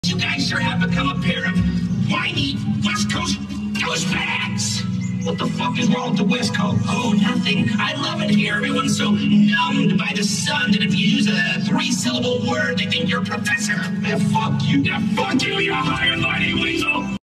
You guys sure have become a pair of whiny West Coast douchebags. What the fuck is wrong with the West Coast? Oh, nothing. I love it here. Everyone's so numbed by the sun that if you use a 3-syllable word, they think you're a professor. Man, fuck you. Yeah, fuck you, you high and mighty weasel.